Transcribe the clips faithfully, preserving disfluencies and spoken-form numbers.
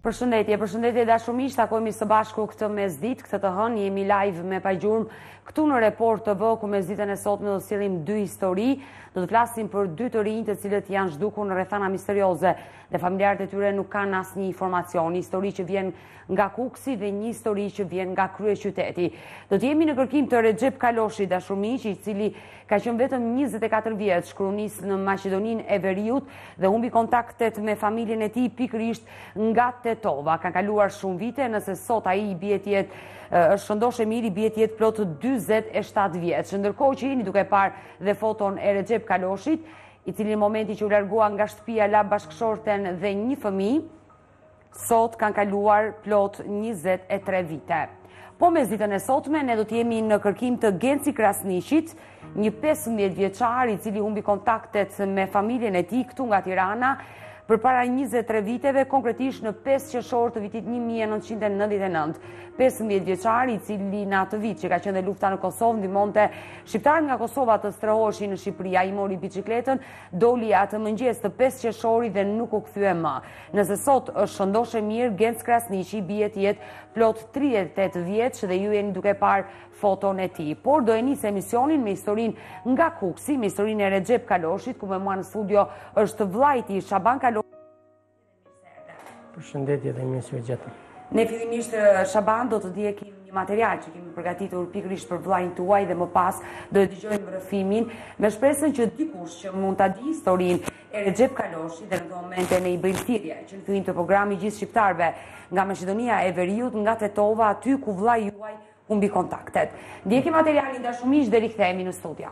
Përshëndetje, përshëndetje dashur miq, takojmë së bashku këtë mesditë, këtë të hënë jemi live me Pajgjurm këtu në Report T V ku mesditën e sotme do të sillim dy histori. Do të flasim për dy të rinj të cilët janë zhdukur në rrethana misterioze dhe familjarët e tyre nuk kanë asnjë informacion. Një histori që vjen nga Kuksi dhe një histori që vjen nga kryeqyteti. Do të jemi në kërkim të Recep Kaloshi, dashur miq, i cili ka qenë vetëm njëzet e katër vjeç, shkruanis në Maqedoninë e Veriut dhe humbi kontaktet me familjen e tij pikërisht nga Tetova. Ka kaluar shumë vite, nëse sot ai i bie të jetë është shëndosh e mirë, i bie të jetë plot dyzet e shtatë vjeç. Ndërkohë që jeni duke parë dhe foton e Recep Kaloshit, i cili në momenti që u largua nga shtëpia la bashkëshorten dhe një fëmijë, sot kanë kaluar plot njëzet e tre vite. Po mes ditën e sotme ne do të jemi në kërkim të Genci Krasniqit, një pesëmbëdhjetë vjeçar i cili humbi kontaktet me familjen e tij këtu nga Tirana përpara njëzet e tre viteve, konkretisht në pesë qershor të vitit një mijë e nëntëqind e nëntëdhjetë e nëntë. pesëmbëdhjetë vjeçar i cili në atë vit që ka qenë dhe lufta në Kosovë ndihmonte shqiptarët nga Kosova të stroheshin në Shqipëri. Ai mori biçikletën, doli atë mëngjes të pesë qershorit dhe nuk u kthye më. Nëse sot është shëndosh e mirë, Genc Krasniqi bie të jetë plot tridhjetë e tetë vjeç dhe ju jeni duke parë foton e tij. Por do e nis emisionin me historinë nga Kuksi, me historinë e Recep Kaloshit, ku me mua në studio është vllai i tij, Shaban Kaloshi. Përshëndetje dhe mirë se u gjetëm. Ne fillimisht, Shaban, do të ndjekim një material që kemi përgatitur pikërisht për vllain tuaj dhe më pas do të dëgjojmë rrëfimin me shpresën që dikush që mund ta di historinë e Recep Kaloshit dhe në këtë moment ne i bëjmë thirrje që në fillim të programit gjithë shqiptarëve nga Maqedonia e Veriut, nga Tetova, aty ku vllai juaj humbi kontaktet. Ndjekim materialin dashur miq dhe rikthehemi në studio.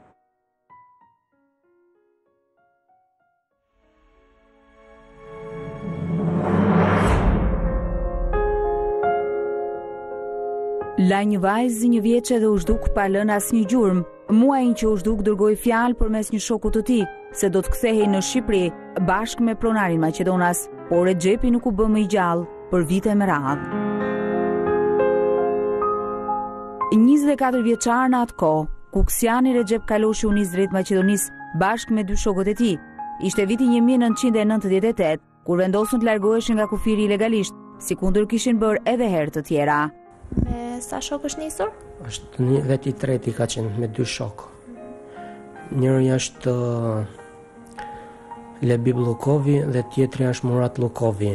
La një vajzë një vjeçe dhe u zhduk pa lënë asnjë gjurmë. Muajin që u zhduk dërgoi fjalë përmes një shoku të tij se do të kthehej në Shqipëri bashkë me pronarin Maqedonas, por Recepi nuk u bë më i gjallë për vite me radhë. njëzet e katër vjeçar në atë kohë, kuksiani Recep Kaloshi u nis drejt Maqedonisë bashkë me dy shokët e tij. Ishte viti një mijë e nëntëqind e nëntëdhjetë e tetë, kur vendosën të largoheshin nga kufiri ilegalisht, sikundër kishin bërë edhe herë të tjera. Me sa shok është nisur? Është një veti i treti ka qenë me dy shok. Njëri është uh, Lebib Lukovi dhe tjetri është Murat Lukovi.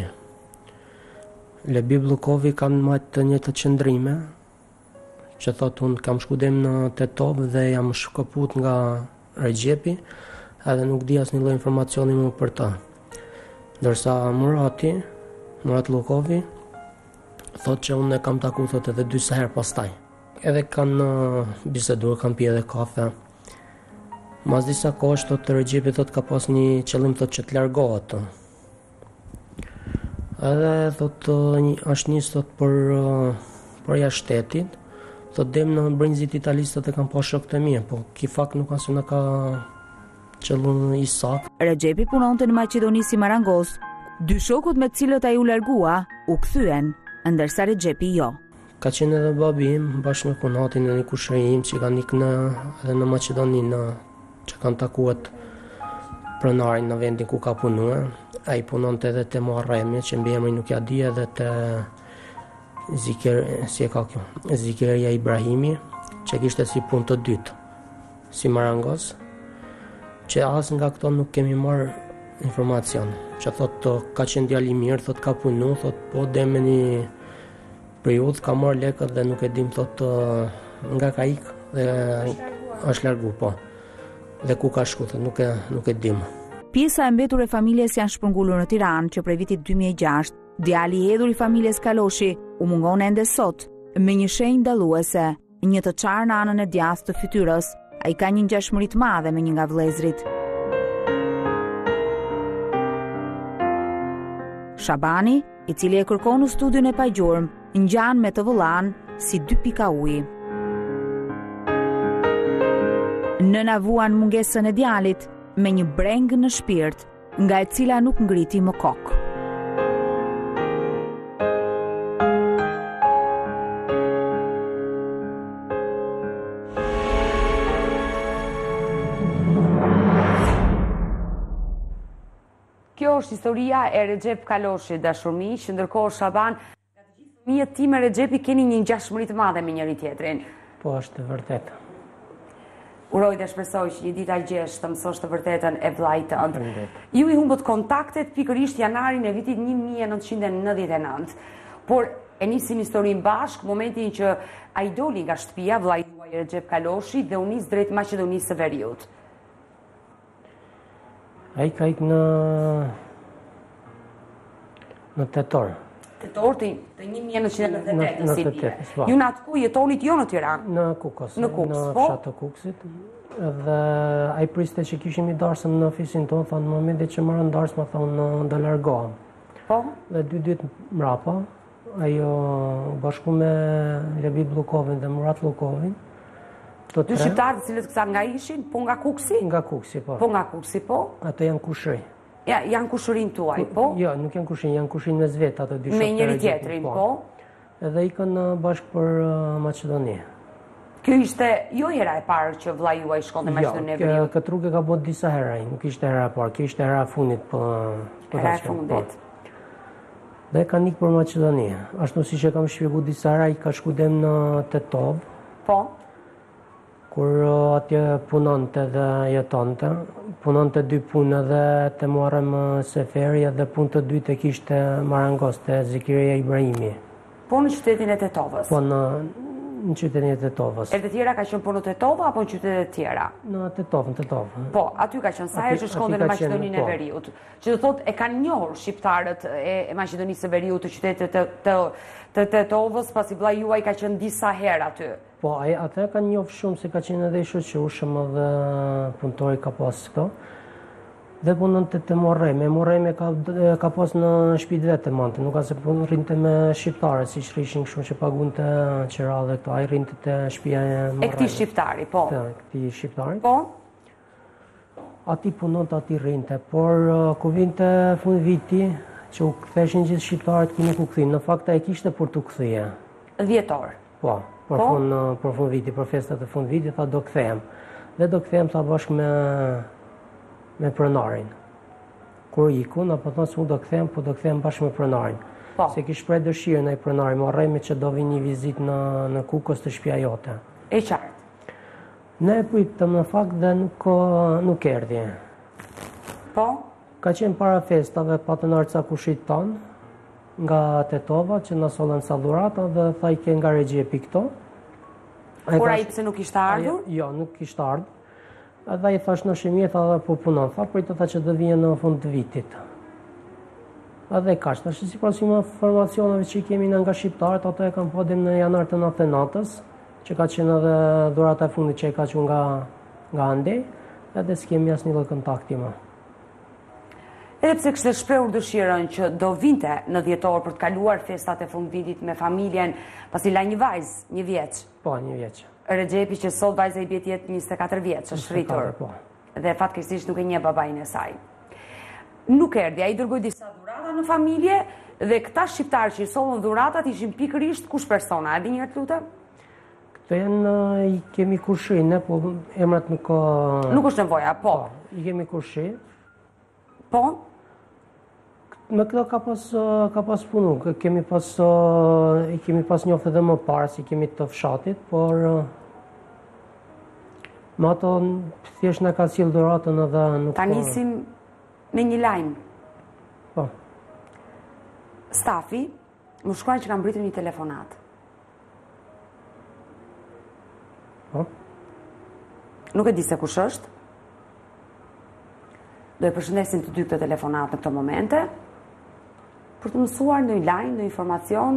Lebib Lukovi kanë marrë të njëjtat qëndrime, që thotë unë kam shkudem në Tetov dhe jam shkëput nga Recepi, edhe nuk di asnjë lloj informacioni më për ta. Ndërsa Murati, Murat Lukovi, thotë që unë e kam taku thotë edhe dy herë pastaj. Edhe kanë biseduar, kanë pi edhe kafe. Mas disa kohësh thotë Recepi thotë ka pas një qëllim thotë që të largohet. Edhe thotë është nis thotë për për jashtë shtetit. Thotë dem në brendësit italistët e kanë pas shok të mirë, po ki fakt nuk asë në ka qëllën i saktë. Recepi punonte në Maqedoni si marangos. Dy shokut me cilët ai u largua u kthyen, ndërsa Recepi jo. Ka qenë edhe babi im bashkë me kunatin e një kushëri im që kanë ikë edhe në Maqedoni në që kanë takuar pronarin në vendin ku ka punuar. Ai punonte edhe te Muharremi, që mbi emrin nuk ja di, edhe te Ziker, si e ka kjo, Zikeria Ibrahimi, që kishte si punë të dytë, si marangos, që as nga këto nuk kemi marrë informacion, që thotë ka qenë djali i mirë, thotë ka punu, thotë po dhe me një periudhë ka marrë lekët dhe nuk e dim thotë nga ka ikë dhe është largu, po. Dhe ku ka shku, thotë nuk e nuk e dim. Pjesa e mbetur e familjes janë shpërngulur në Tiranë, që prej vitit dy mijë e gjashtë, djali i hedhur i familjes Kaloshi u mungon ende sot me një shenjë dalluese, një të çarë në anën e djathtë të fytyrës. Ai ka një ngjashmëri të madhe me një nga vëllezrit. Shabani, i cili e kërkon në studion e Pajgjurm, ngjan me të vëllan si dy pika uji. Nëna vuan mungesën e djalit me një breng në shpirt, nga e cila nuk ngriti më kokë. është historia e Recep Kaloshit, dashurmi, që ndërkohë Shaban, nga të gjithë fëmijët ti me Recepi keni një ngjashmëri të madhe me njëri tjetrin. Po, është e vërtet. Uroj dhe shpresoj që një ditë gjesh të mësosh të vërtetën e vllait tënd. Ju i humbët kontaktet pikërisht janarin e vitit një mijë e nëntëqind e nëntëdhjetë e nëntë, por e nisin historinë bashk momentin që ai doli nga shtëpia vllai juaj Recep Kaloshi dhe u nis drejt Maqedonisë së Veriut. Ai ka ikë në në tetor. Tetor të një mijë e nëntëqind e nëntëdhjetë e nëntë, si bie. Ju në atë ku jetonit jo në Tiranë? Në Kukës, në Kukës, në po? fshatë të Kukësit. Dhe ai priste që kishim i darsëm në ofisin tonë, tha në momentin që marrën darsë, më thonë do largohem. Po? Dhe dy ditë mrapa, ajo bashku me Lebi Blukovin dhe Murat Lukovin. Dy shqiptarë të cilët këta nga ishin, po nga Kuksi? Nga Kuksi, po. Po nga Kuksi, po? Ato janë kushëri. Ja, janë kushërin tuaj, po? Jo, nuk janë kushërin, janë kushërin me zvetë ato dy shqiptarë. Me njëri tjetrin, po? Edhe ikën bashkë për Maqedoni. Kjo ishte jo hera e parë që vllai juaj shkonte në Maqedoni e Veriut? Jo, këtë rrugë ka bërë disa hera, nuk ishte hera e parë, kjo ishte hera e fundit. Hera e fundit. Dhe ka nikë për Maqedoni. Ashtu si që kam shpjegu disa hera, i ka shkudem në Tetov. Po? Kur atje punonte dhe jetonte, punonte dy punë dhe të marrëm Seferi dhe punë të dy të kishte Marangos të Zikiria Ibrahimi. Po në qytetin e Tetovës? Po në, në qytetin e Tetovës. E të tjera ka qenë po në Tetovë apo në qytetet tjera? Në Tetovë, në Tetovë. Po, aty ka qenë sa herë që shkonte në Maqedoninë e Veriut. Që do thotë e kanë njohur shqiptarët e Maqedonisë së Veriut të qytetit të Tetovës, pasi vllai juaj ka qenë disa herë aty. Po, atë ka njohë shumë, se ka qenë edhe i shoqërueshëm dhe punëtori ka pas këto. Dhe punon të të Morreme. Morreme ka pas në shtëpitë vetë të mante, nuk ka se punë rrinte me shqiptare, si që rrishin shumë që pagun të qera dhe këto, a i rrinte të shtëpia e Morreme. E këti shqiptari, po? Të, këti shqiptari. Po? Ati punon të ati rrinte, por ku vinte fund viti, që u ktheshin gjithë shqiptarët ki nuk u këthin, në fakta e kishte për të këthije. Dhjetor? Po. Për fund viti, për festat e fund viti, tha do këthejem. Dhe do këthejem, tha bashkë me, me pronarin. Kur iku, në po thonë se mu do këthejem, po do këthejem bashkë me pronarin. Po. Se kish prej dëshirë në i pronari, më arrejme që do vi një vizit në, në Kukës të shtëpia jote. E qartë? Ne e pritëm në fakt dhe nuk, nuk erdi. Po? Ka qenë para festave, pa të nërë ca kushit tonë, nga Tetova, që në solën sa dhurata dhe tha i ke nga Recepi këto. Por a i pëse nuk ishte ardhur? Jo, nuk ishte ardhur. Edhe i thash në shemije, tha dhe po punon, tha për i të tha që dhe vijen në fund të vitit. Edhe ka shtë, si prasim informacionave që i kemi në nga shqiptarët, ato e kam podim në janar të nëntë e natës, që ka qenë edhe dhurata e fundit që i ka që nga, nga Andej, edhe s'kemi asë një dhe kontakti më. Edhe pse kështë shprehur dëshirën që do vinte në dhjetor për të kaluar festat e fundvitit me familjen, pasi la një vajzë, një vjeç. Po, një vjeç. Recepi që sot vajza i bie jetë njëzet e katër vjeç, është rritur. Po. Dhe fatkeqësisht nuk e njeh babain e saj. Nuk erdhi, ai dërgoi disa dhurata në familje dhe këta shqiptarë që i sollën dhuratat ishin pikërisht kush persona, e di një herë lutem? Këto janë, i kemi kushri, ne, po emrat nuk ka... Nuk është nevoja, po. I kemi kushri. Po? Me këto ka pas, ka pas punu, kemi pas, i kemi pas njoftë edhe më parë, si kemi të fshatit, por me ato thjesht në ka cilë dhuratën edhe nuk... Ta nisim me një lajmë. Po. Stafi, më shkruajnë që kam britur një telefonat. Po. Nuk e di se kush është. Do e përshëndesim të dy këtë telefonat në këto momente, për të mësuar në një lajnë, në informacion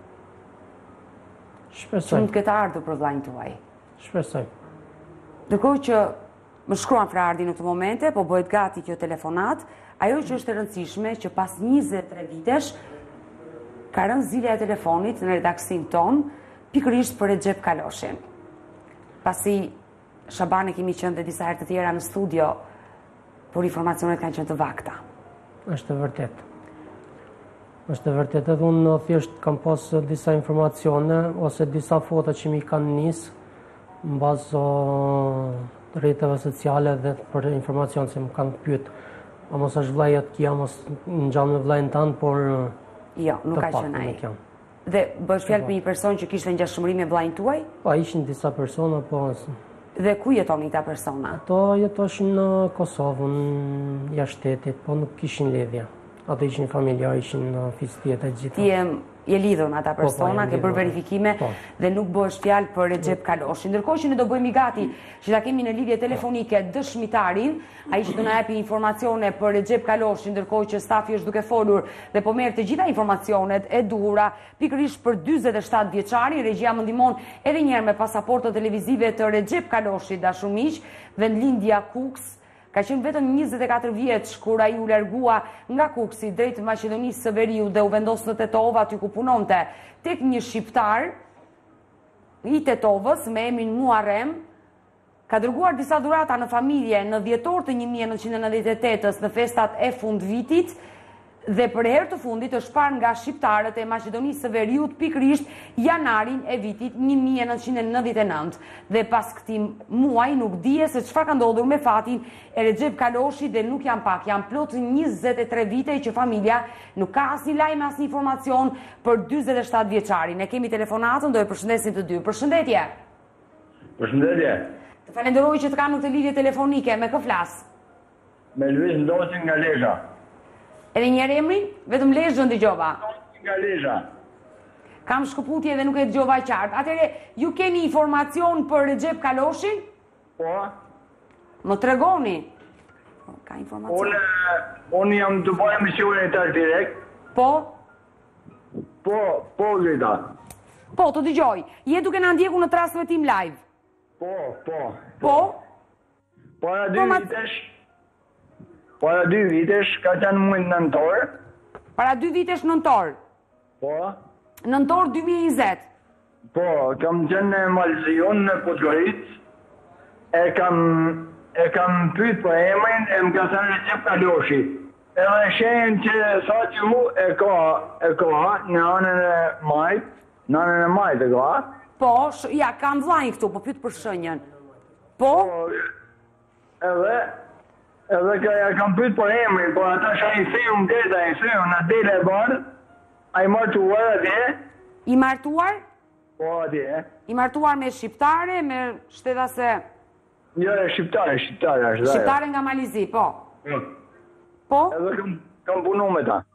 që mund të ketë ardhur për vllajën tuaj. Shpresoj. Ndërkohë që më shkruan Frardi në këtë momente, po bëhet gati kjo telefonat, ajo që është e rëndësishme që pas njëzet e tre vitesh ka rënë zilja e telefonit në redaksin ton, pikërisht për Recep Kaloshin. Pasi Shaban e kemi qenë dhe disa herë të tjera në studio, por informacionet kanë qenë të vakta. Është e vërtet. Është e vërtet, edhe unë thjesht kam pas disa informacione ose disa foto që mi kanë nisë në bazë rrjeteve sociale dhe për informacion që më kanë pyet A mos është vllajat kia, mos në gjallë me vllajën tanë, por Jo, nuk ka qenë ai. Dhe bësh fjalë për një person që kishte ngjashmëri me vllajën tuaj? Po, ishin disa persona, po... Dhe ku jetonin këta persona? Ato jetoshin në Kosovë, në jashtë shtetit, po nuk kishin lidhje. Ato ishin familjar, ishin në fistjet e gjitha. Ti je lidhur me ata persona, ke bërë verifikime dhe nuk bësh fjalë për Recep Kaloshin. Ndërkohë që ne do bëjmë gati që ta kemi në lidhje telefonike dëshmitarin, ai që do na japi informacione për Recep Kaloshin, ndërkohë që stafi është duke folur dhe po merr të gjitha informacionet e duhura pikërisht për dyzet e shtatë vjeçarin. Regjia më ndihmon edhe një herë me pasaportët televizive të Recep Kaloshit, dashur miq, vendlindja Kuks. Ka qenë vetëm njëzet e katër vjeç kur ai u largua nga Kuksi drejt Maqedonisë së Veriut dhe u vendos në Tetovë, aty ku punonte tek një shqiptar i Tetovës me emrin Muharrem. Ka dërguar disa dhurata në familje në dhjetor të një mijë e nëntëqind e nëntëdhjetë e tetës në festat e fundvitit dhe për herë të fundit është parë nga shqiptarët e Maqedonisë së Veriut pikërisht janarin e vitit një mijë e nëntëqind e nëntëdhjetë e nëntë. Dhe pas këtij muaji nuk dije se çfarë ka ndodhur me fatin e Recep Kaloshit dhe nuk janë pak, janë plot njëzet e tre vite që familja nuk ka asnjë lajm, asnjë informacion për dyzet e shtatë vjeçarin. Ne kemi telefonatën, do e përshëndesim të dy. Përshëndetje. Përshëndetje. Të falenderoj që të kam në këtë lidhje telefonike, me kë flas? Me Luiz Ndosin nga Lezhë. Edhe një herë emrin? Vetëm Lezhën dëgjova. Nga Lezhë. Kam shkëputje dhe nuk e dëgjova qartë. Atëherë, ju keni informacion për Recep Kaloshin? Po. Më tregoni. Ka informacion. Unë, unë jam të bëjë emisionin e tërë direkt. Po? Po, po, Lida. Po, të dëgjoj. Je duke na ndjekur në transmetim live? Po, po. Po? Para dy vitesh, para dy vitesh, ka qenë muaj nëntor. Para dy vitesh nëntor? Po. Nëntor dy mijë e njëzet? Po, kam qenë në Malzion në Podgoricë. E kam, e kam pyet për emrin, e më ka thënë Recep Kaloshi. Edhe shenjën që sa që mu e ka, e ka në anën e majt, në anën e majt e ka. Po, ja, kam vllajin këtu, po pyet për shenjën. Po? Edhe, edhe ka, ja kam pyet për emrin, po ata shaj theu më deta, i theu në dele e bardh, a i martuar atje. I martuar? Po atje. I martuar me shqiptare, me shtetase... Jo, e shqiptare, shqiptare është dhe. Shqiptare nga Malizi, po. Po. Po? Edhe kam, kam punu me ta.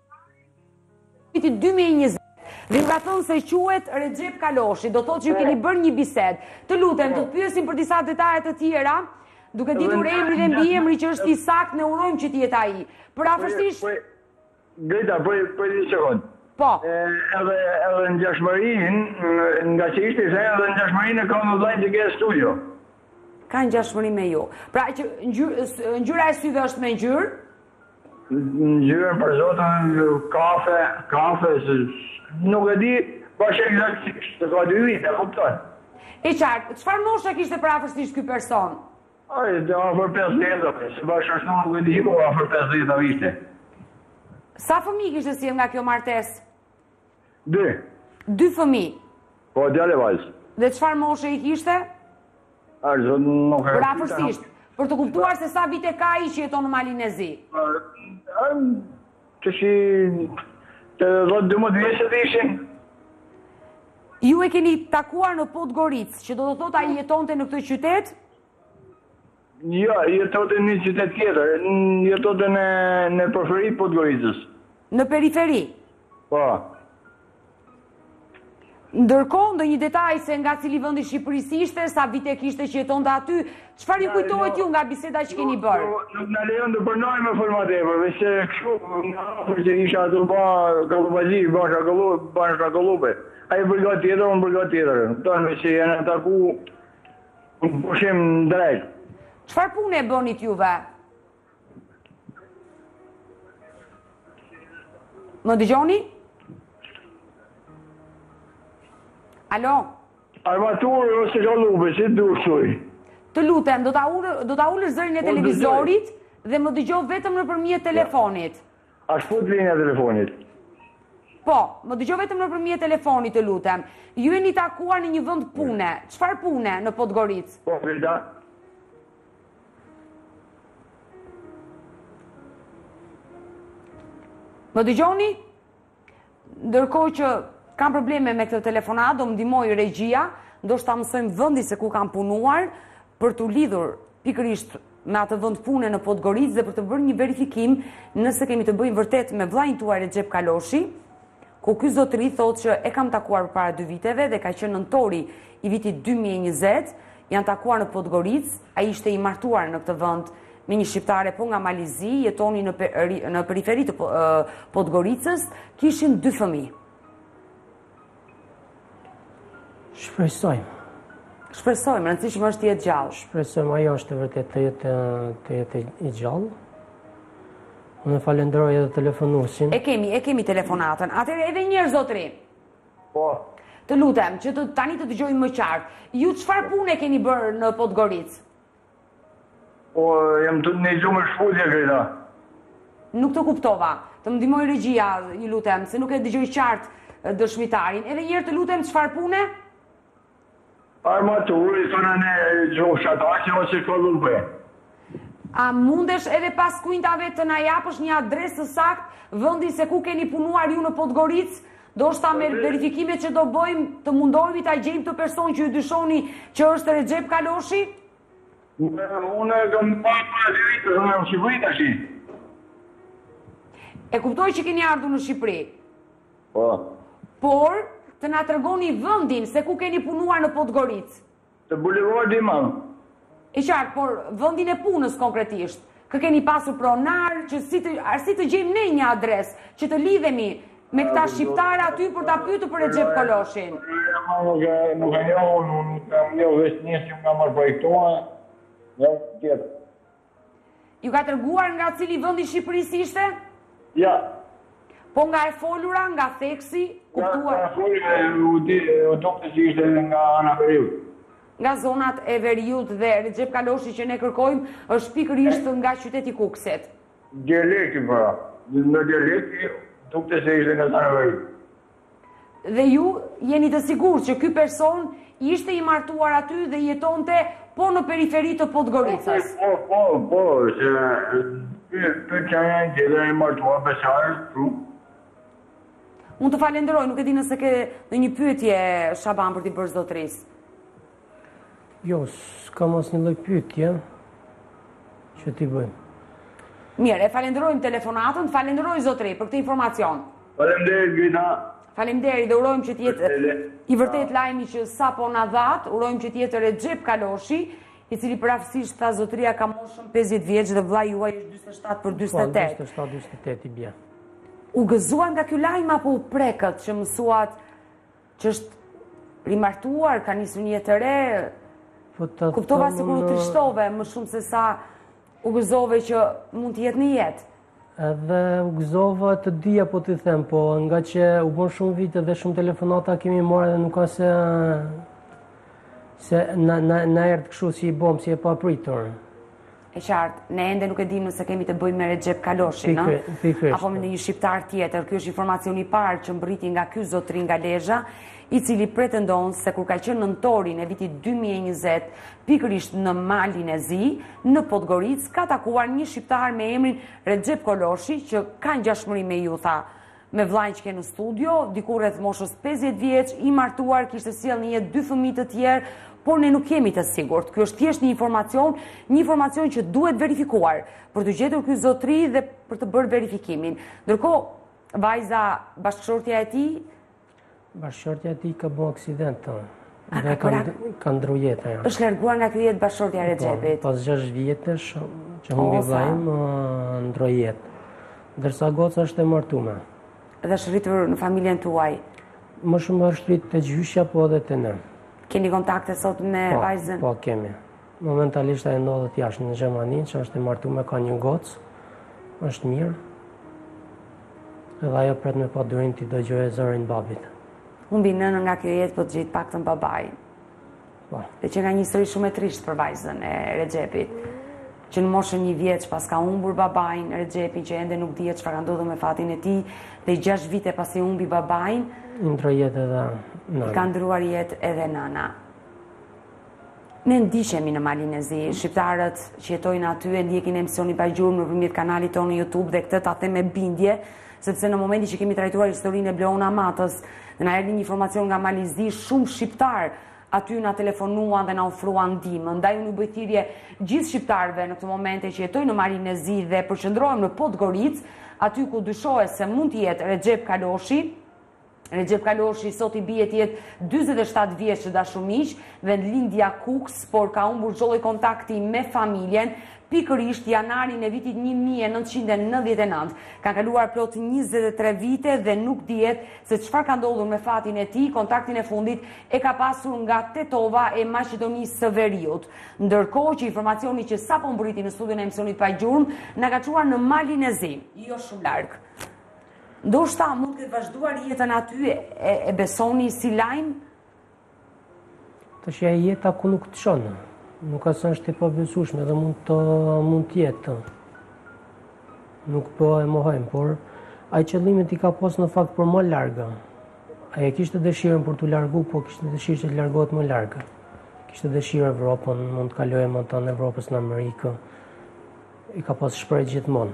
Viti dy mijë e njëzet. Dhe nga thënë se quhet Recep Kaloshi, do thotë që ju keni bërë një bisedë. Të lutem, të të pyesim për disa detaje të tjera, duke ditur emri dhe mbiemri që është i saktë, ne urojmë që të jetë ai. Për afërsisht... Greta, për një sekundë. Po. Edhe edhe në gjashmërin, nga që ishte se edhe në gjashmërin e ka në dhajnë që ke studio. Ka në gjashmëri me ju. Pra që ngjyra e syve është me ngjyrë? Ngjyrën për zotën, kafe, kafe, nuk e di, bashkë egzaktisht, të ka dy vite, kupton. E qartë, çfarë moshe kishte për afërsisht ky person? Ai, dhe afër pesëdhjetë, se bashkë ashtu nuk e di, po afër pesëdhjetë vite. Sa fëmijë kishte sjell nga kjo martesë? Dy. Dy fëmijë. Po, djalë e vajzë. Dhe çfarë moshe i kishte? Arë, nuk e... Për afërsisht, për të kuptuar se sa vite ka ai që jeton në Malinezi. Që shi... të dhjetë dymbëdhjetë vjeçë të ishin. Ju e keni takuar në Podgoricë, që do të thotë ai jetonte në këtë qytet? Jo, jetonte në një qytet tjetër, jetonte në në periferi Podgoricës. Në periferi? Po. Ndërkohë, ndonjë detaj se nga cili vend i Shqipërisë ishte, sa vite kishte që jetonte aty, çfarë ju kujtohet ju nga biseda që keni bërë? Nuk na lejon të përnojmë me format e për, veç kështu, nga afër që isha aty ba Kallubazi, bashka Kallupe, bashka Kallupe. Ai brigad tjetër, unë brigad tjetër. Tonë që janë ataku në pushim drejt. Çfarë pune e bënit juve? Më dëgjoni? Alo? Armaturë ose Kallupe, si du shuj. Të lutem, do ta ulë, do ta ulësh zërin e televizorit dhe më dëgjoj vetëm nëpërmjet telefonit. A shput linja e telefonit? Po, më dëgjoj vetëm nëpërmjet telefonit, të lutem. Ju jeni takuar në një vend pune. Çfarë pune në Podgoricë? Po, Greta. Më dëgjoni? Ndërkohë që kam probleme me këtë telefonat, do më ndihmoj regjia, ndoshta mësojmë vendi se ku kam punuar për të lidhur pikërisht me atë vend pune në Podgoricë dhe për të bërë një verifikim nëse kemi të bëjmë vërtet me vllajin tuaj Recep Kaloshi, ku ky zotëri thotë që e kam takuar para dy viteve dhe ka qenë nëntori i vitit dy mijë e njëzet, janë takuar në Podgoricë, ai ishte i martuar në këtë vend me një shqiptare po nga Malizi, jetoni në, peri, në periferi të uh, Podgoricës, kishin dy fëmijë. Shpresojmë. Shpresojmë, rëndësishmë është të jetë gjallë. Shpresojmë, ajo është të vërtet të jetë, të jetë i gjallë. Unë falenderoj edhe telefonuesin. E kemi, e kemi telefonatën. Atëherë edhe një herë zotëri. Po. Të lutem, që të, tani të dëgjojmë më qartë. Ju çfarë pune keni bërë në Podgoricë? Po, jam të një gjumë shfutje këta. Nuk të kuptova. Të më ndihmoj regjia, ju lutem, se nuk e dëgjoj qartë dëshmitarin. Edhe një herë të lutem, çfarë pune? Armatur, i thonë në gjumë shataqe ose këllur bëjë. A mundesh edhe pas kujtave të na japësh një adresë të saktë vendi se ku keni punuar ju në Podgoricë? Do shta me verifikimet që do bëjmë të mundohemi ta gjejmë të person që ju dyshoni që është Recep Kaloshi? Unë kam pa para dy vite, dhe në Shqipëri tash. E kuptoj që keni ardhur në Shqipëri. Po. Por të na tregoni vendin se ku keni punuar në Podgoricë. Të bulevardi më. E qartë, por vendin e punës konkretisht. Kë keni pasur pronar, që si të, si të gjejmë ne një adresë, që të lidhemi me këta shqiptarë aty për ta pyetur për Recep Kaloshin. Nuk e nuk e njoh, nuk kam njoh vetë njësë që më ka marrë projektuar. Jo, tjetër. Ju ka treguar nga cili vend i Shqipërisë ishte? Ja. Po nga e folura, nga theksi, kuptuar? Nga e folura, u tokë që ishte nga Ana Veriut. Nga zonat e Veriut dhe Recep Kaloshi që ne kërkojmë është pikërisht nga qyteti Kukësit. Dialekti pra. Në dialekti, tokë që ishte nga Ana Veriut. Dhe ju jeni të sigurt që ky person ishte i martuar aty dhe jetonte po në periferi të Podgoricës. Po, po, po, që për që janë gjithë e martuar besarës, tru. Unë të falenderoj, nuk e di nëse ke në një pyetje, Shaban, për t'i bërë zotërisë. Jo, s'kam as një lloj pyetje që t'i bëjmë. Mirë, e falenderojmë telefonatën, falenderoj zotëri për këtë informacion. Faleminderit, Grita. Faleminderit dhe urojmë që t'jetë i vërtet lajmi që sa po na dhat, urojmë që t'jetë Recep Kaloshi, i cili përafësisht tha zotëria ka moshën pesëdhjetë vjeç dhe vllai juaj është dyzet e shtatë për dyzet e tetë. Po, dyzet e shtatë dyzet e tetë i bie. U gëzuan nga ky lajm apo u prekët që mësuat që është rimartuar, ka nisur një jetë të re? Po ta kuptova sikur u trishtove më shumë se sa u gëzove që mund të jetë në jetë. Edhe u gëzova të dija po t'i them, po nga që u bën shumë vite dhe shumë telefonata kemi marrë dhe nuk ka se se na, na, na erdhë kështu si i bom, si e pa pritur. E qartë, ne ende nuk e dim nëse kemi të bëjmë me Recep Kaloshin, no? Apo me një shqiptar tjetër. Ky është informacioni i parë që mbriti nga ky zotëri nga Lezhë, i cili pretendon se kur ka qenë nëntorin e vitit dy mijë e njëzet, pikërisht në malin e Zi, në Podgoricë, ka takuar një shqiptar me emrin Recep Kaloshi, që ka ngjashmëri me ju, tha, me vllajin që ke në studio, diku rreth moshës pesëdhjetë vjeç, i martuar, kishte sjellë në jetë dy fëmijë të tjerë, por ne nuk jemi të sigurt. Ky është thjesht një informacion, një informacion që duhet verifikuar për të gjetur ky zotëri dhe për të bërë verifikimin. Ndërkohë, vajza bashkëshortja e tij Bashkëshortja e tij ka bërë aksident dhe ka ndru jetë ajo. Është larguar nga ky jetë bashkëshortja e Recepit. Pas gjashtë vjetësh që humbi vllajin, ndroi jetë. Ndërsa goca është e martuar. Dhe është rritur në familjen tuaj. Më shumë është rritur te gjyshja, po edhe te ne. Keni kontakte sot me po, vajzën? Po, kemi. Momentalisht ajo ndodhet jashtë në Gjermani, që është e martuar, ka një gocë, është mirë. Edhe ajo pret me pa durin t'i dëgjojë zërin babit. Humbi nënën nga kjo jetë, po të gjitë paktën babaj. Po. Dhe që nga një histori shumë e trisht për vajzën e Recepit, që në moshën një vjeç pas ka humbur babajin e Recepit, që ende nuk dihet çfarë ka ndodhur me fatin e tij, dhe gjashtë vite pasi humbi babajin, ndroi jetë edhe nana. Ka ndruar jetë edhe nana. Ne ndiqemi në Malinë e Zi, shqiptarët që jetojnë aty e ndjekin emisionin pa gjurmë nëpërmjet kanalit tonë në YouTube dhe këtë ta them me bindje, sepse në momentin që kemi trajtuar historinë e Bleon Amatës dhe na erdhi një informacion nga Mali i Zi, shumë shqiptar aty na telefonuan dhe na ofruan ndihmë. Ndaj unë bëj thirrje gjithë shqiptarëve në këtë momente që jetojnë në Malinë e Zi dhe përqendrohen në Podgoricë, aty ku dyshohet se mund të jetë Recep Kaloshi. Recep Kaloshi sot i bie të jetë dyzet e shtatë vjeç që dashumiq, vendlindja Kuks, por ka humbur çdo lloj kontakti me familjen. Pikërisht janarin e vitit një mijë e nëntëqind e nëntëdhjetë e nëntë. Ka kaluar plot njëzet e tre vite dhe nuk dihet se çfarë ka ndodhur me fatin e tij. Kontaktin e fundit e ka pasur nga Tetova e Maqedonisë së Veriut. Ndërkohë që informacioni që sapo mbriti në studion e emisionit pa gjurmë na ka çuar në Malinë e Zi, jo shumë larg. Ndoshta mund të vazhduar jetën aty, e, e besoni si lajm? Tash ja jeta ku nuk të shonë. Nuk asë është e pabesueshme dhe mund të mund të jetë. Nuk po e mohojmë, por ai qëllimet i ka pas në fakt për më largë. Ai e kishte dëshirën për të largu, po kishte dëshirë që të largohet më largë. Kishte dëshirë Evropën, mund të kalojë më tonë Evropës në Amerikë. I ka pas shprehje gjithmonë.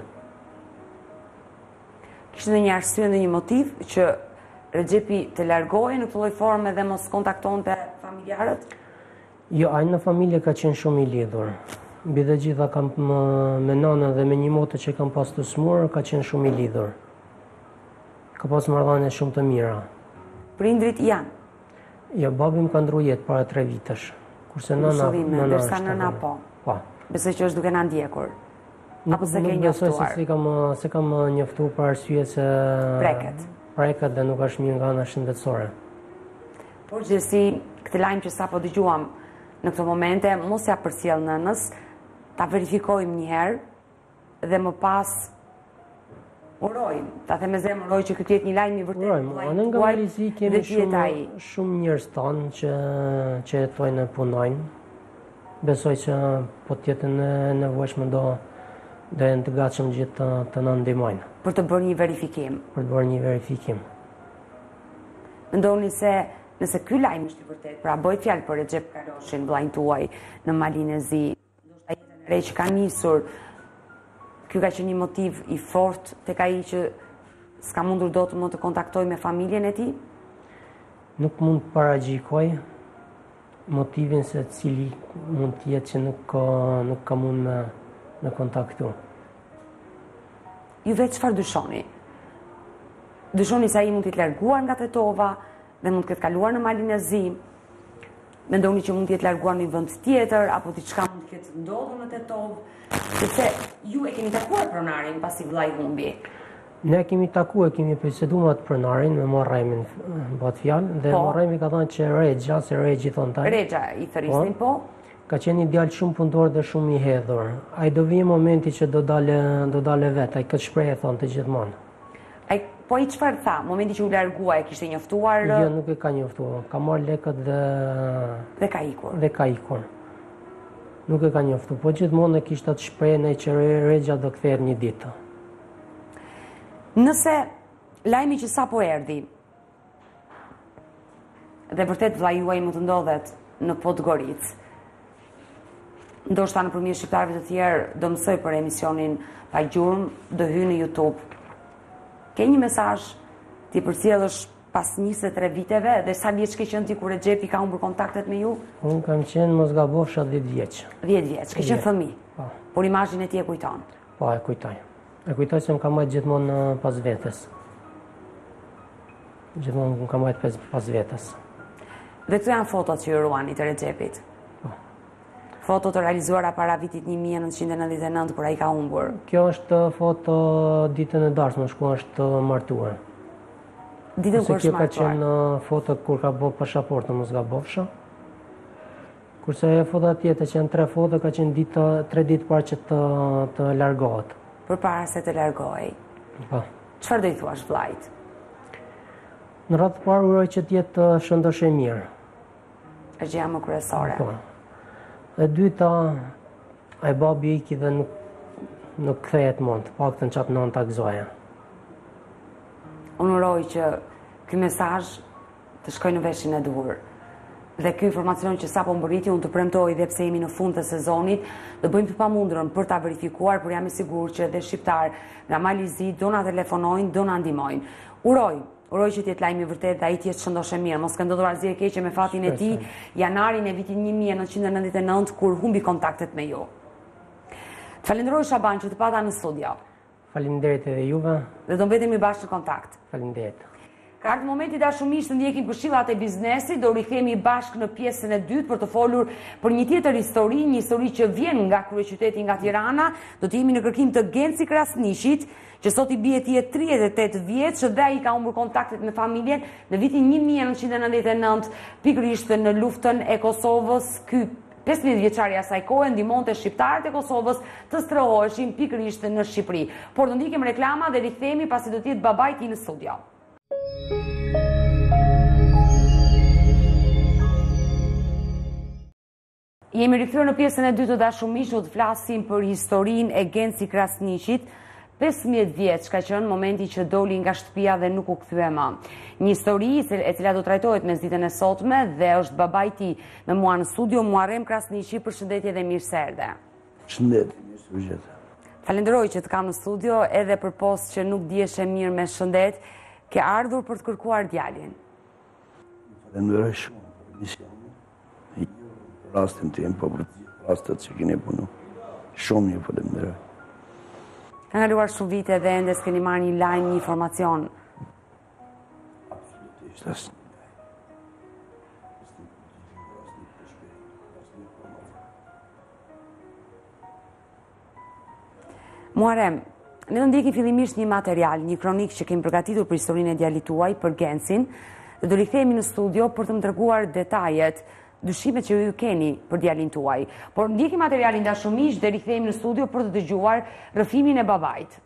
Kishte ndonjë arsye, ndonjë motiv që Rexhepi të largohej në këtë lloj forme dhe mos kontaktonte familjarët? Jo, ai në familje ka qenë shumë i lidhur. Mbi të gjitha kam me nanën dhe me një motë që kam pas të smur, ka qenë shumë i lidhur. Ka pas marrëdhënie shumë të mira. Prindrit janë? Jo, babim ka ndru jetë para tre vitesh. Kurse nëna, nëna ndërsa nëna po. Po. Besoj që është duke na ndjekur. Apo se ke njoftuar? njoftuar? Se kam se kam njoftuar për arsye se Preket. Preket dhe nuk është mirë nga ana shëndetësore. Por gjithsesi, këtë lajm që sapo dëgjuam në këto momente, mos ja përcjell nënës, ta verifikojmë një herë dhe më pas urojmë, ta them me zemër uroj që këtë jetë një lajm i vërtetë. Urojmë, anë nga Mali i Zi kemi shumë, shumë njerëz tanë që, që jetojnë e punojnë. Besoj që po të jetë në nevojshme do dhe në të gatshëm gjithë të, të na ndihmojnë. Për të bërë një verifikim. Për të bërë një verifikim. Mendoni se nëse ky lajm është i vërtetë, pra bëhet fjalë për Recep Kaloshin, vllain tuaj në Malinë e Zi, ndoshta jetën e re që ka nisur, ky ka qenë një motiv i fortë tek ai që s'ka mundur dot më të kontaktojë me familjen e tij? Nuk mund të paragjikoj motivin se cili mund të jetë që nuk ka, nuk ka mund me, me kontaktu. Ju vetë çfarë dyshoni? Dyshoni se ai mund të jetë larguar nga Tetova dhe mund të ketë kaluar në Malinë e Zi? Mendoni që mund të jetë larguar në një vend tjetër apo diçka mund të ketë ndodhur në Tetovë? Sepse ju e keni takuar pronarin pasi vllai humbi. Ne kemi takuar, kemi biseduar atë pronarin me Morremin, bëhet fjalë, dhe po. Morremi ka thënë që Rexha, se Rexhi thon tani. Rexha i thërisnin po. Ka qenë një djalë shumë punëtor dhe shumë i hedhur. Ai do vijë momenti që do dalë do dalë vetë, ai këtë shprehje thon të gjithmonë. Ai po i çfarë tha? Momenti që u largua e kishte njoftuar? Jo, nuk e ka njoftuar. Ka marrë lekët dhe dhe ka ikur. Dhe ka ikur. Nuk e ka njoftuar, po gjithmonë e kishte atë shprehje që Rexha do kthehet një ditë. Nëse lajmi që sapo erdhi dhe vërtet vllai juaj mund të ndodhet në Podgoricë, ndoshta nëpërmjet shqiptarëve të tjerë do mësoj për emisionin pa gjurmë, do hyj në YouTube. Ke një mesazh ti përcjellësh pas njëzet e tre viteve dhe sa vjeç ke qenë ti kur Rexhepi ka humbur kontaktet me ju? Unë kam qenë mos gabofsha dhjetë vjeç. dhjetë vjeç, ke qenë fëmijë. Po. Por imazhin e tij e kujton. Po, e kujtoj. E kujtoj se më ka marrë gjithmonë pas vetes. Gjithmonë më ka marrë pas vetes. Dhe këto janë fotot që ju ruani të Rexhepit. Po. Foto të realizuara para vitit një mijë e nëntëqind e nëntëdhjetë e nëntë kur ai ka humbur. Kjo është foto ditën e dasmës, ku është martuar. Ditën kur është martuar. Kjo ka qenë foto kur ka bërë pasaportën, mos gabofsha. Kurse ajo foto tjetër që janë tre foto ka qenë ditë tre ditë parë që të, të largohet. Përpara se të largohej. Po. Çfarë do i thuash vllait? Në radhë të parë uroj që të jetë shëndoshë mirë. Është gjëja më kryesore. Po. E dyta, ai babi iki dhe nuk nuk kthehet më, të paktën çat nën ta gëzoja. Unë uroj që ky mesazh të shkojë në veshin e duhur. Dhe ky informacion që sapo mbërriti, unë të premtoj dhe pse jemi në fund të sezonit, do bëjmë të pamundurën për ta verifikuar, por jam i sigurt që dhe shqiptar nga Malizi do na telefonojnë, do na ndihmojnë. Uroj, uroj që të jetë lajmi vërtet dhe ai të jetë shëndoshë mirë. Mos ka ndodhur asgjë e keqe me fatin e tij janarin e vitit një mijë e nëntëqind e nëntëdhjetë e nëntë kur humbi kontaktet me ju. Falenderoj Shaban që të pata në studio. Faleminderit edhe juve. Dhe do mbetemi bashkë në kontakt. Faleminderit. Ka ardhur momenti dashumisht të ndjekim këshillat e biznesit, do rikthehemi bashkë në pjesën e dytë për të folur për një tjetër histori, një histori që vjen nga kryeqyteti, nga Tirana. Do të jemi në kërkim të Genci Krasniqit, që sot i bie ti e tridhjetë e tetë vjeç dhe ai ka humbur kontaktet me familjen në vitin një mijë e nëntëqind e nëntëdhjetë e nëntë, pikërisht në luftën e Kosovës. Ky pesëmbëdhjetë vjeçari asaj kohe ndihmonte shqiptarët e Kosovës të stroheshin pikërisht në Shqipëri. Por do ndiqim reklama dhe rikthehemi pasi do të jetë babai i tij në studio. Jemi rikthyer në pjesën e dytë të dashumisht, do të flasim për historinë e Genci Krasniqit. pesëmbëdhjetë vjeç ka qenë momenti që doli nga shtëpia dhe nuk u kthye më. Një histori e cila do trajtohet mes ditën e sotme dhe është babai i tij me mua në studio, Muharrem Krasniqi. Përshëndetje dhe mirë se erdhe. Shëndetje, mirë se u gjeta. Falenderoj që të kam në studio, edhe për post që nuk dieshe mirë me shëndet, ke ardhur për të kërkuar djalin. Falenderoj shumë për misionin, e ju për rastin tim, po për rastet që keni punu. Shumë ju falenderoj. Ka ngaluar shumë vite dhe ende s'keni marrë një lajm, një informacion. Absolutisht asnjë. Muharrem, ne do ndjekim fillimisht një material, një kronik që kemi përgatitur për historinë e djalit tuaj, për Gencin, dhe do rikthehemi në studio për të më treguar detajet, dyshimet që ju keni për djalin tuaj. Por ndjekim materialin dashumish dhe rikthehemi në studio për të dëgjuar rrëfimin e babait.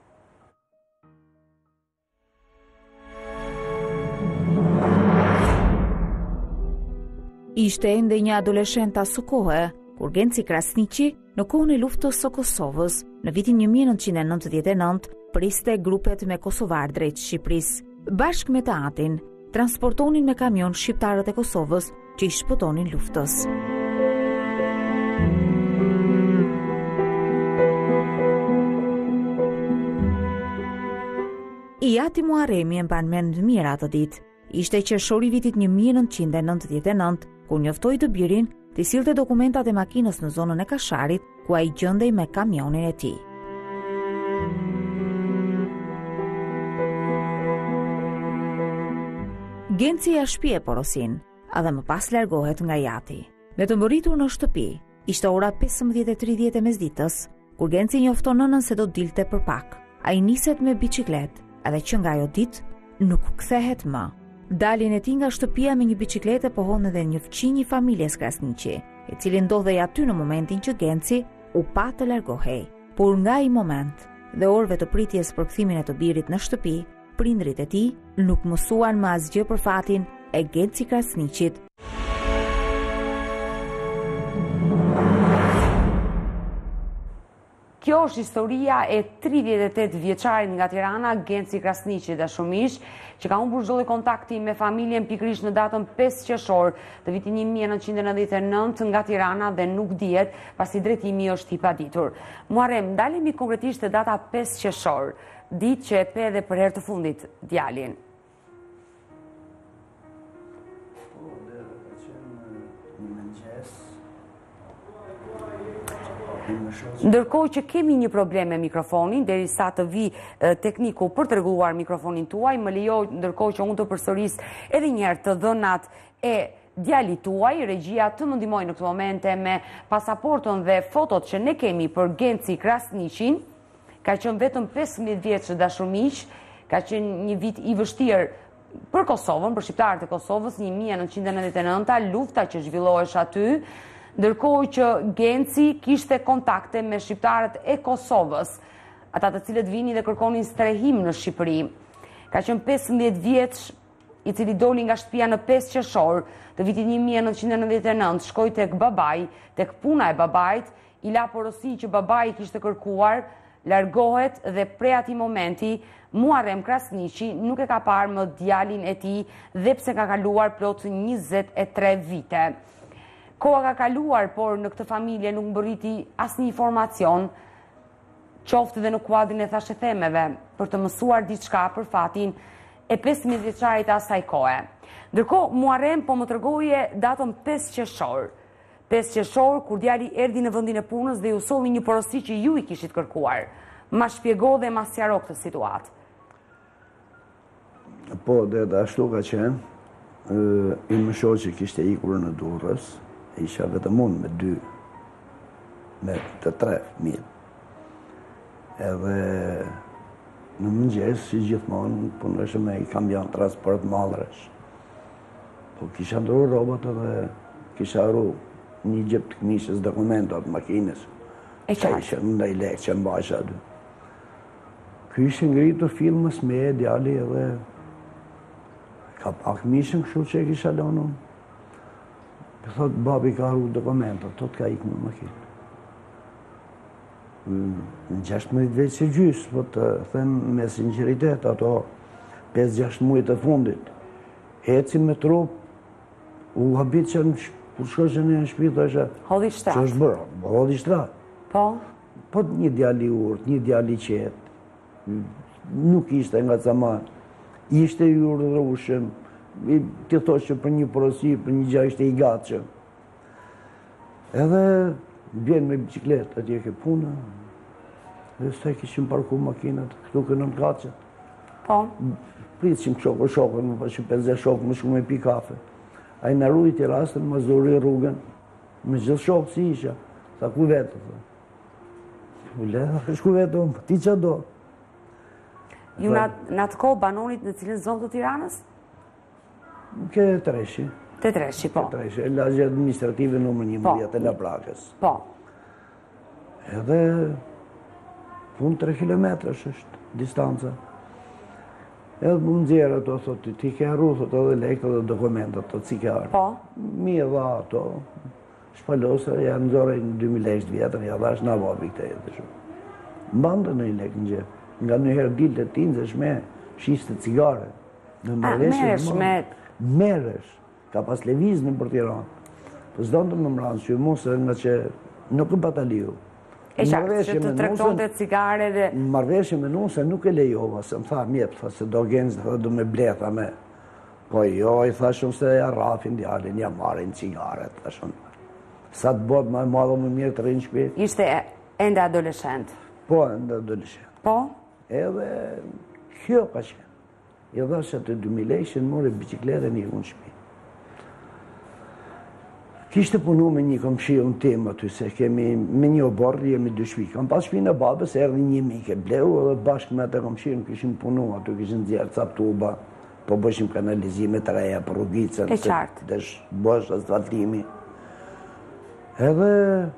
Ishte ende një adoleshent asë kohe, kur Genci Krasniqi në kohën e luftës së Kosovës, në vitin një mijë e nëntëqind e nëntëdhjetë e nëntë, priste grupet me kosovar drejt Shqipërisë. Bashkë me të atin, transportonin me kamion shqiptarët e Kosovës që i shpëtonin luftës. I ati Muharremi e mban mend mirë atë ditë. Ishte qershori vitit një mijë e nëntëqind e nëntëdhjetë e nëntë, ku njoftoi të birin të sillte dokumentat e makinës në zonën e Kasharit, ku ai gjendej me kamionin e tij. Genci ja shpije porosin, a dhe më pas largohet nga jati. Me të mbërritur në shtëpi, ishte ora pesëmbëdhjetë e tridhjetë e mesditës, kur Genci njofton nënën se do dilte për pak. Ai niset me biçiklet, edhe që nga ajo ditë nuk kthehet më. Daljen e tij nga shtëpia me një biçikletë pohon edhe një fëmijë familjes Krasniqi, i cili ndodhej aty në momentin që Genci u pa të largohej. Por nga ai moment dhe orëve të pritjes për kthimin e të birit në shtëpi, prindrit e tij nuk mësuan më asgjë për fatin e Genci Krasniqit. Kjo është historia e tridhjetë e tetë vjeçarit nga Tirana, Genci Krasniqi, dashumish, që ka humbur çdo kontakti me familjen pikërisht në datën pesë qershor të vitit një mijë e nëntëqind e nëntëdhjetë e nëntë nga Tirana dhe nuk dihet pasi drejtimi është i paditur. Muharrem, ndalemi konkretisht te data pesë qershor, ditë që e pe edhe për herë të fundit djalin. Ndërkohë që kemi një problem me mikrofonin, derisa të vi e, tekniku për të rregulluar mikrofonin tuaj, më lejoj ndërkohë që unë të përsëris edhe një herë të dhënat e djalit tuaj, regjia të më ndihmojë në këtë momente me pasaportën dhe fotot që ne kemi për Genci Krasniqin. Ka qenë vetëm pesëmbëdhjetë vjeç dashumiq, ka qenë një vit i vështirë për Kosovën, për shqiptarët e Kosovës, një mijë e nëntëqind e nëntëdhjetë e nëntë, lufta që zhvillohej aty, ndërkohë që Genci kishte kontakte me shqiptarët e Kosovës, ata të cilët vinin dhe kërkonin strehim në Shqipëri. Ka qenë pesëmbëdhjetë vjeç, i cili doli nga shtëpia në pesë qershor të vitit një mijë e nëntëqind e nëntëdhjetë e nëntë, shkoi tek babai, tek puna e babait, i la porosi që babai kishte kërkuar largohet dhe prej ati momenti Muharrem Krasniqi nuk e ka parë më djalin e tij dhe pse ka kaluar plot njëzet e tre vite. Koha ka kaluar, por në këtë familje nuk mbërriti asnjë informacion, qoftë dhe në kuadrin e thashë themeve, për të mësuar diçka për fatin e pesëmbëdhjetë vjeçarit asaj kohe. Ndërkohë, Muharrem po më tregoje datën pesë qershor. pesë qershor, kur djali erdhi në vendin e punës dhe ju solli një porosi që ju i kishit kërkuar. Ma shpjego dhe ma sqaro këtë situatë. Po, dhe ashtu ka qenë, i më shohë që kishte ikur në Durrës, isha vetëm unë me dy, me të tre fëmijë. Edhe në mëngjes, si gjithmonë, punëshë me i kamion transport mallresh. Po kisha ndërru robat edhe kisha arru një gjep të këmishës dokumentat makinës. E qartë. Isha në ndaj lekë që mbasha aty. Ky ishte ngritur filmës me e djali edhe ka pak mishën kështu që e kisha lënë unë. Thot, babi ka arru dokumentat, tot ka ikë në makinë. Në gjashtëdhjetë vjeç e gjys, po të them me sinceritet, ato pesë gjashtë muaj të fundit, eci me trup, u habit që kur shkoqe në shtëpi thosha, Hodhi shtrat. që është bërë, hodhi shtrat. Po, Po një djali urt, një djali qetë, nuk ishte nga caman, ishte i urdhërueshëm, ti thosh që për një porosi, për një gjë ishte i gatshëm. Edhe bjen me bicikletë, atje ke puna, dhe se kishim parku makinat, këtu kënë në kacet. po, Pritëshim shokë shokën, më pashim pesëdhjetë shokë, më shku me pi kafe. A i në rujt i rastën, më zori rrugën, me gjithë shokë si isha. Tha, ku vetë, thë. U le, shku vetë, unë, ti që do. ju në atë kohë banonit në cilën zonë të Tiranës? Ke treshi. Te Treshi, po. Ke treshi, e lagje administrative numër një Po. mëdhjetë e Laprakës. Po, Edhe pun tre kilometrash është distanca. Edhe më nxjerë ato, thotë, ti ke arru, thotë, edhe lekët edhe dokumentat, të cikarë. po, Mi e dha ato, shpalosë, ja nëzore në dy mijë lekë vjetër, ja dhash në avabi këte jetë shumë. Mbandë në i lekë në gjepë, nga një herë dilë të tinzesh me shiste cigare. Në a, meresh me... Meresh, ka pas levizën për Tiranë. Po s'do të më mranë që mu se nga që nuk e bataliu. E qartë, që të trektonte cigare dhe... Në marrëveshje me nunë se nuk e lejova, se më tha mjep, tha se do genës, tha do me bletha me. Po jo, i tha shumë se ja rafin djalin, ja marrin cigare, tha shumë. Sa të botë ma e madho më mirë të rinë shpi. Ishte ende adoleshent. Po, ende adoleshent. Po, Edhe kjo ka qenë. I dha që të dy mijë lekë, në more bicikletën i unë shpi. Kishte punu me një komshiun tim aty, se kemi me një oborë, jemi dy shpi. Kam pas shpinë e babës, erdi një mike bleu, edhe bashkë me të komshiun kishim punu aty, kishim zjerë cap tuba, po bëshim kanalizime të reja për rrugicën, E qartë. dhe bësh asfaltimi. Edhe,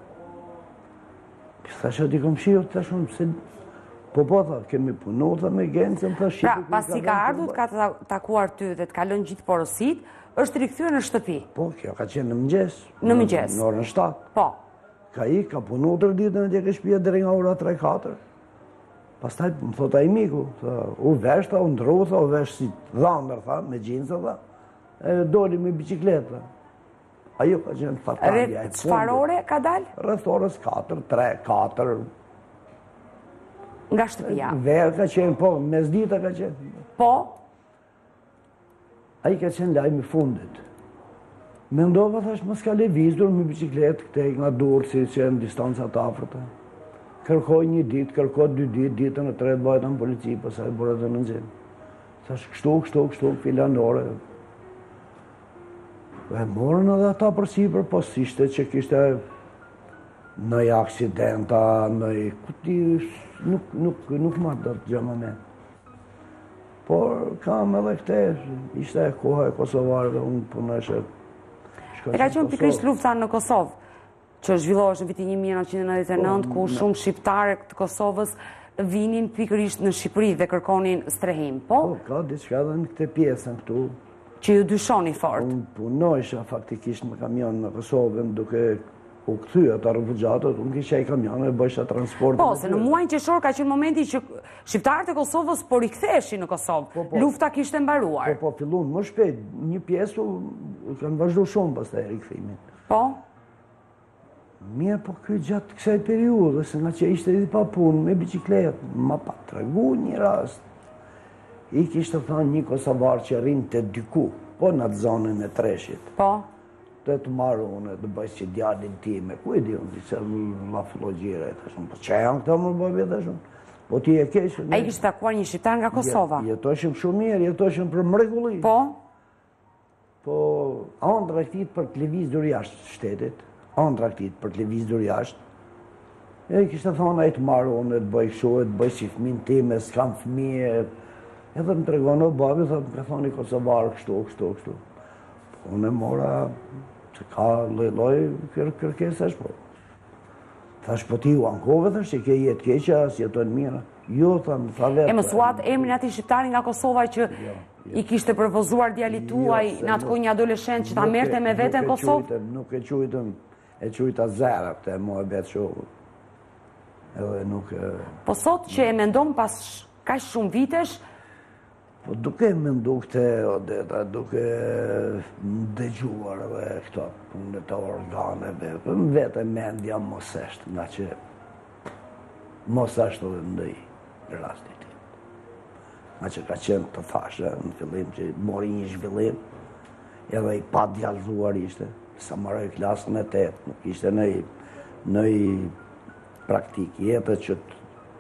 thashe ati komshiu, të shumë, se po po, tha, kemi punu, tha, me gencën, tha, shqipu. pra, pasi ka ardhur, ka të takuar ty dhe të kalon gjithë porosit, është rikthyer në shtëpi. Po, kjo ka qenë në mëngjes. Në mëngjes. Në orën shtatë. Po, Ka i, ka punu tërë ditën e tje ke shpia deri nga ora tre katër. Pastaj më thot ai miku, tha, u vesh, tha, u ndru, tha, u vesh si dhandër, tha, me gjinsa, tha, e doli me bicikletë. Ajo ka qenë fatalja e rreth fundit. çfarë ore ka dalë? Rreth orës katër, tre, katër. Nga shtëpia. Verë ka qenë, po, mesdita ka qenë. Po, Ai ka qenë lajmi fundit. Mendova, thash, mos ka lëvizur me bicikletë këte nga Durrësi, që në distanca të afërta. Kërkoj një ditë, kërkoj dy ditë, ditën e tretë vajta në polici, pastaj bura të nënxim. Thash, kështu, kështu, kështu, filanore. E morën edhe ata për sipër, po s'ishte që kishte nëj aksidenta, nëj... Kuti, nuk, nuk, nuk marrë do të gjëma me. Por kam edhe këte, ishte e koha e Kosovarëve, unë punëshe. e ka qenë pikërisht lufta në Kosovë, që zhvillohesh në vitin një mijë e nëntëqind e nëntëdhjetë e nëntë, ku shumë shqiptarë të Kosovës vinin pikërisht në Shqipëri dhe kërkonin strehim, po? Po, ka diçka edhe në këte pjesën këtu. Që ju dyshoni fort. Unë punojsha faktikisht në kamion në Kosovën, duke u këthy ata refugjatët, unë kisha i kamion e bësha transport. Po, se në muajin qershor ka qenë momenti që shqiptarët e Kosovës po riktheheshin në Kosovë. Po, po. Lufta kishte mbaruar. Po, po, fillun më shpejt, një pjesë kanë vazhdu shumë pastaj rikthimin. Po? Mirë, po kjo gjatë kësaj periudhës, nga që ishte edhe pa punë, me bicikletë, ma pa tregu një rast. I kishte thënë një kosovar që rinë të dyku, po në atë zonën e Treshit. Po? Të të marru unë, të bëjë që djallin time, ku e di unë, që la fillogjire, të shumë, po që janë këta më bëbje të shumë? Po ti e keshë... A i kishte takuar një shqiptar nga Kosova? Jetoshim shumë mirë, jetoshim për mrekulli. Po? Po, anë traktit për të lëvizur jashtë shtetit, anë traktit për të lëvizur jashtë, e kishte thonë a i të marru unë, të bëjë këshu, të bëjë si fëmin time, s'kam fëmije, edhe më tregonë o babi, thotë më ka thonë i Kosovarë, kështu, kështu, kështu. Unë e mora që ka loj-loj kërkesash, po. Thash, po ti u ankove, thash, që ke jetë keqa, si jeton mira. Jo, thamë, tha vetë. E mësuat emrin ati shqiptari nga Kosova që i kishte përvozuar djalit tuaj në atë kohë një adoleshent që ta merte me vete në Kosovë? Nuk e qujtëm, e qujta zera, të e mua betë shumë. Edhe nuk... Po sot që e mendon pas ka shumë vitesh, Po duke me ndu këte, Odeta, duke dëgjuar dhe këto punët të organeve, për më vete mendja mos eshte, nga që mos eshte dhe ndëj në rastit. Nga që ka qenë të thashe në fillim që mori një zhvillim, edhe i pa djallëzuar ishte, sa maroj klasën e tetë, nuk ishte në i praktik jetë që të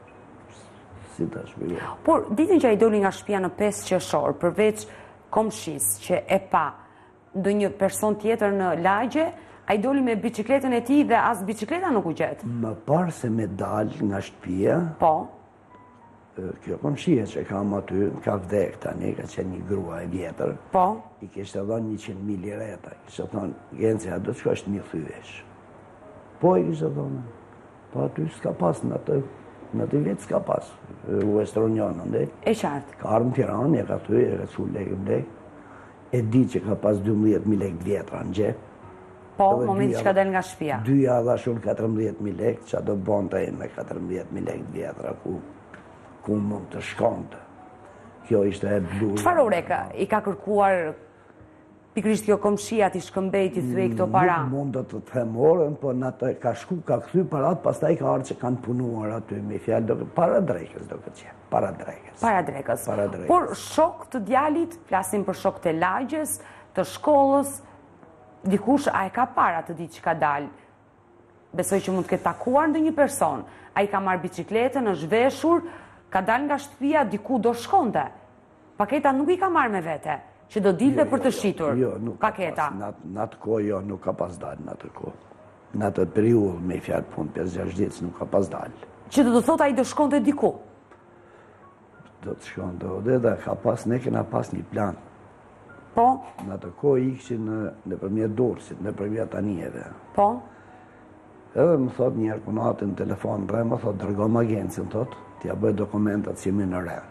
Por, ditën që a i doli nga shtëpia në pesë qershor, përveç komshis që e pa ndë një person tjetër në lagje, a i doli me bicikletën e ti dhe as bicikleta nuk u gjetë? Më parë se me dalë nga shtëpia, po? Kjo komshia që kam aty, ka vdek tani, ka qenë një grua e vjetër, po? I kishte dhënë një qind mijë lireta, kishte thonë, Genci, a do të shkosh një thyvesh? Po, i kishte thonë, po aty s'ka pas në të Në të vjetë s'ka pas, u Estronion, ndej. E qartë. Ka arë në Tiranë, e ka të e ka cu lekë ndej. E di që ka pas dymbëdhjetë mijë lekë vjetra në gjep. Po, moment që ka del nga shtëpia. Dyja dha shumë katërmbëdhjetë mijë lekë, që do bon të e me katërmbëdhjetë mijë lekë vjetra, ku, ku mund të shkonte. Kjo ishte e blu. Çfarë oreka i ka kërkuar pikrisht kjo komshia ti shkëmbejt i thuej këto para? Nuk mund të të them orën, po në të ka shku, ka këthy parat, pastaj ka arë që kanë punuar aty me fjallë, para drejkës do këtë qenë, para drejkës. Para drejkës. Para drejkës. Por shok të djalit, flasim për shok të lagjes, të shkollës, dikush a e ka para të di që ka dalë? Besoj që mund të ketë takuar ndë një person, a i ka marrë bicikletën, është veshur, ka dalë nga shtëpia, diku do shkonte. Paketa nuk i ka marrë me vete, që do dilte për të shitur paketa. Në atë kohë, jo, nuk ka pas dalë në atë kohë. Në atë periudhë me fjallë punë, pesë gjashtë ditës, nuk ka pas dalë. Që do të thot a i do shkonte diku? Do të shkonte, dhe dhe ka pas, ne kena pas një plan. Po? Në atë kohë i këshin në përmjet dorsit, në përmjet anijeve. Po? Edhe më thot njerë kunatë në telefon, re, më thot, dërgom agencin, thot, t'ja bëj dokumentat si më në re.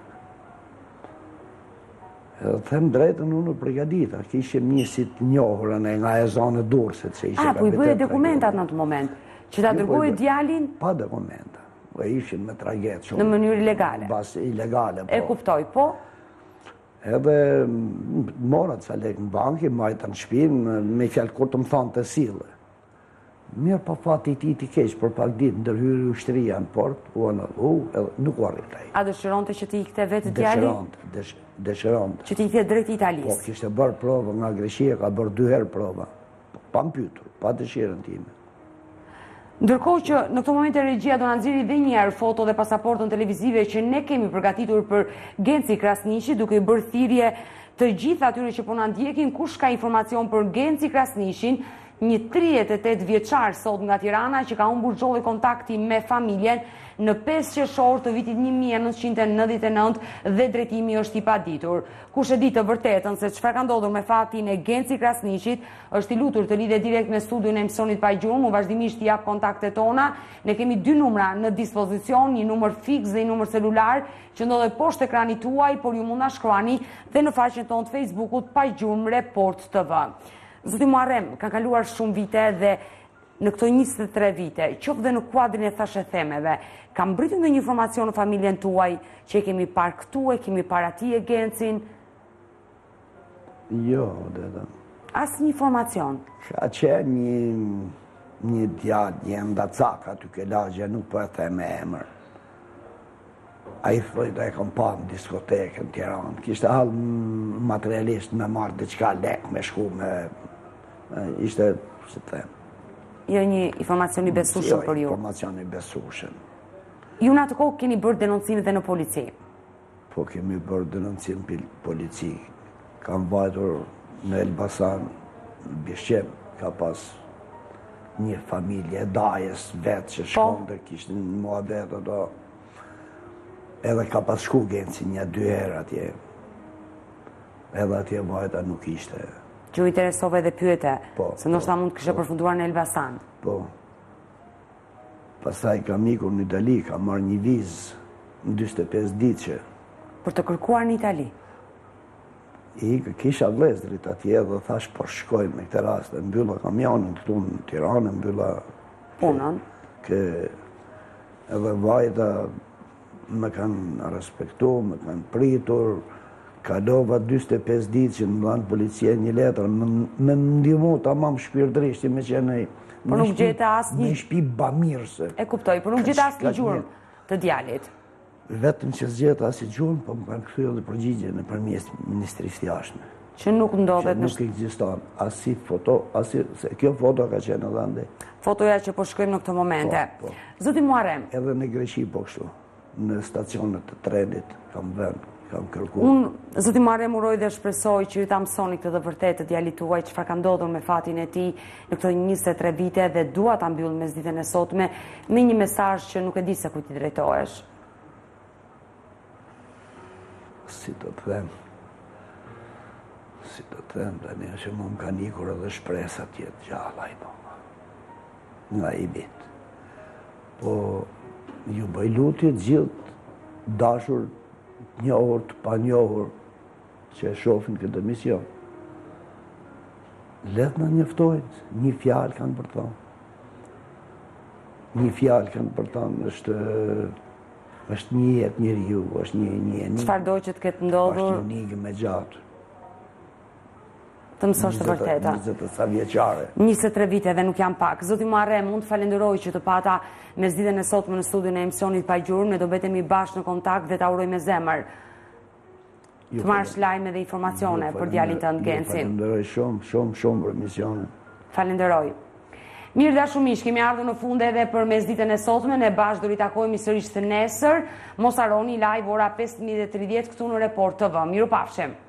Edhe të them drejtën unë përgadita, kishim një si të njohurën e nga e zonë Durrësit që ishe A, po i bëjë dokumentat në të moment, që ta dërgojë djalin? Pa dokumenta, po ishin me traget shumë. Në mënyrë ilegale? Bas ilegale, po. E kuptoj, po? Edhe morat që lek në banki, majta në shpinë, me fjallë kur të më thonë të sile. Mirë pa fati ti ti keq, për pak ditë ndërhyri ushtëria në port, u në u, nuk u arritaj. A dëshironte që ti i këte vetë djali? Dëshironte, dëshironte. Që ti i këte drejt Italisë? Po, kishte bërë provë nga Greqia, ka bërë dy herë prova. Pa mpytur, pa dëshirën time. Ndërkohë që në këtë moment e regjia do na nxjerrë dhe një herë foto dhe pasaportën televizive që ne kemi përgatitur për Genci Krasniqi, duke i bërë thirrje të gjithë atyre që po na ndjekin, kush ka informacion për Genci Krasniqin, një tridhjetë e tetë vjeçar sot nga Tirana që ka humbur gjolli kontakti me familjen në pesë qershor të vitit një mijë e nëntëqind e nëntëdhjetë e nëntë dhe drejtimi është i paditur. Kush e di të vërtetën se çfarë ka ndodhur me fatin e Genci Krasniqit, është i lutur të lidhet direkt me studion e emisionit Pa Gjumë, u vazhdimisht i jap kontaktet tona. Ne kemi dy numra në dispozicion, një numër fiks dhe një numër celular që ndodhet poshtë ekranit tuaj, por ju mund na shkruani dhe në faqen tonë të Facebookut Pa Gjumë Report T V. Zoti Muharrem, ka kaluar shumë vite dhe në këto njëzet e tre vite, qoftë dhe në kuadrin e thashe themeve, ka mbritur ndonjë informacion në familjen tuaj që e kemi parë këtu, e kemi parë atij e Gencin? Jo, dhe dhe. Asë një informacion? Ka qenë një, një djalë, një ndacak aty ke lagje, nuk për e the me emër. A i thoi da e kom pa në diskotekë në Tiranë. Kishte halë materialist me marrë diçka lek, me shku me... Ishte, si të them. Jo një informacion i besueshëm për ju? Jo, informacion i besueshëm. Ju në atë kohë keni bërë denoncimin dhe në polici? Po kemi bërë denoncim për polici. Kam vajtur në Elbasan, në Bishqem, ka pas një familje dajes vetë që shkon dhe kishtë në muhabet ato. Edhe ka pas shku Genci një dy herë atje. Edhe atje vajta nuk ishte. Që u interesove dhe pyete, po, se ndoshta po, mund të kishte përfunduar në Elbasan. Po. Pastaj kam ikur në Itali, kam marrë një vizë në njëzet e pesë ditë që. Për të kërkuar në Itali? I kisha vlezërit atje dhe thash po shkoj me këtë rast, mbylla kamionin këtu në Tiranë, mbylla punën. Kë edhe vajta me kanë respektu, me kanë pritur, kalova njëzet e pesë ditë që në dhanë policia një letër, me ndihmu ta mam shpirtërisht me qenë por nuk gjete asë një... Në shpi bamirëse. E kuptoj, por nuk gjete asë një gjurëm të djalit. Vetëm që zgjeta asë një gjurëm, po më kanë këthujo dhe përgjigje në përmjes Ministrisë Jashtme. Që nuk ndodhet në... Që nuk ekziston, asë foto, asë... Se kjo foto ka qenë edhe ande. Fotoja që po shkojmë në këto momente. Po, po. Zoti Muharrem. Edhe në Greqi po kështu, në stacionet të trenit, kam vend. Unë, zoti Muharrem, uroj dhe shpresoj që ju ta mësoni këtë dhe vërtet të djalit tuaj çfarë ka ndodhur me fatin e tij në këto njëzet e tre vite dhe dua ta mbyll mesditën e sotme me një mesazh që nuk e di se kujt i drejtohesh. Si të them, si të them, tani që më më kanë ikur edhe shpresa tjetë gjalla i nëma, nga i bit. Po, ju bëj lutje gjithë dashur njohur të pa njohur që e shofin këtë emision. Letë në njëftojnë, një fjalë kanë për tonë. Një fjalë kanë për tonë, është, është një jetë njëri ju, është një një një. Çfarë do që të ketë ndodhur? është një një me gjatë. Të mësosh të vërteta. njëzet e sa vjeqare. njëzet e tre vite dhe nuk jam pak. Zoti Muharrem, mund të falenderoj që të pata mesditën e sotme në studion e emisionit Pa Gjurmë, ne do betemi bashkë në kontakt dhe ta uroj me zemër. Të marrësh lajme dhe informacione për djalin tënd Gencin. Falenderoj shumë, shumë, shumë për emisionin. Falenderoj. Mirë dashumish, kemi ardhur në fund edhe për mesditën e sotme, ne bashkë do ritakojmë sërish të nesër, mos harroni live ora pesëmbëdhjetë e tridhjetë këtu në Report T V. Mirupafshim.